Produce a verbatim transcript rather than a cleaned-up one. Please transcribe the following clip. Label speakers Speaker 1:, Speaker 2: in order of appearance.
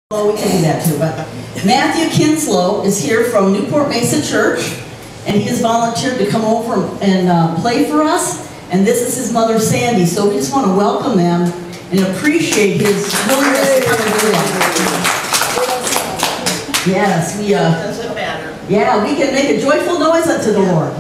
Speaker 1: Well, we can do that too, but Matthew Kinslow is here from Newport Mesa Church, and he has volunteered to come over and uh, play for us, and this is his mother Sandy, so we just want to welcome them and appreciate his willingness to come and do it. Yes, we, uh,
Speaker 2: Doesn't matter.
Speaker 1: yeah, we can make a joyful noise unto the Lord.